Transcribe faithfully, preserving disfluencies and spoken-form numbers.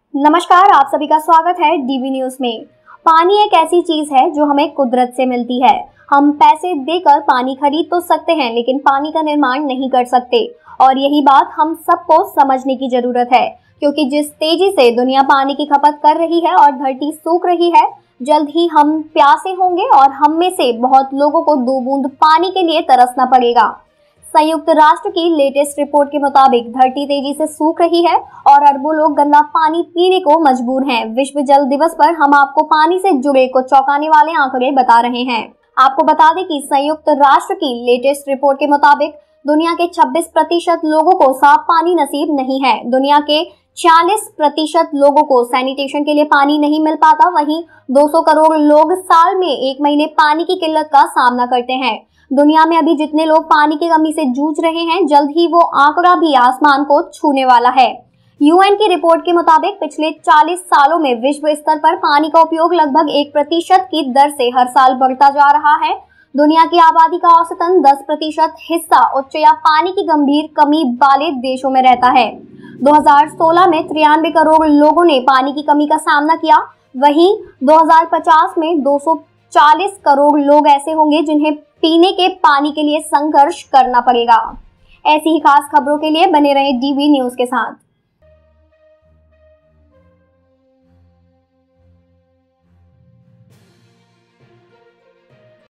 नमस्कार, आप सभी का स्वागत है डीबी न्यूज में। पानी एक ऐसी चीज है जो हमें कुदरत से मिलती है। हम पैसे देकर पानी खरीद तो सकते हैं, लेकिन पानी का निर्माण नहीं कर सकते। और यही बात हम सबको समझने की जरूरत है, क्योंकि जिस तेजी से दुनिया पानी की खपत कर रही है और धरती सूख रही है, जल्द ही हम प्यासे होंगे और हम में से बहुत लोगों को दो बूंद पानी के लिए तरसना पड़ेगा। संयुक्त राष्ट्र की लेटेस्ट रिपोर्ट के मुताबिक धरती तेजी से सूख रही है और अरबों लोग गंदा पानी पीने को मजबूर हैं। विश्व जल दिवस पर हम आपको पानी से जुड़े कुछ चौंकाने वाले आंकड़े बता रहे हैं। आपको बता दें कि संयुक्त राष्ट्र की लेटेस्ट रिपोर्ट के मुताबिक दुनिया के छब्बीस प्रतिशत लोगों को साफ पानी नसीब नहीं है। दुनिया के चालीस प्रतिशत लोगों को सैनिटेशन के लिए पानी नहीं मिल पाता। वहीं दो सौ करोड़ लोग साल में एक महीने पानी की किल्लत का सामना करते हैं। दुनिया में अभी जितने लोग पानी की कमी से जूझ रहे हैं, जल्द ही वो आंकड़ा भी आसमान को छूने वाला है। यूएन की रिपोर्ट के मुताबिक पिछले चालीस सालों में विश्व स्तर पर पानी का उपयोग लगभग एक प्रतिशत की दर से हर साल बढ़ता जा रहा है। दुनिया की आबादी का औसतन दस प्रतिशत हिस्सा उच्च या पानी की गंभीर कमी वाले देशों में रहता है। दो हज़ार सोलह में तिरानवे करोड़ लोगों ने पानी की कमी का सामना किया। वहीं दो हज़ार पचास में दो सौ चालीस करोड़ लोग ऐसे होंगे जिन्हें पीने के पानी के लिए संघर्ष करना पड़ेगा। ऐसी ही खास खबरों के लिए बने रहें डीबी न्यूज के साथ।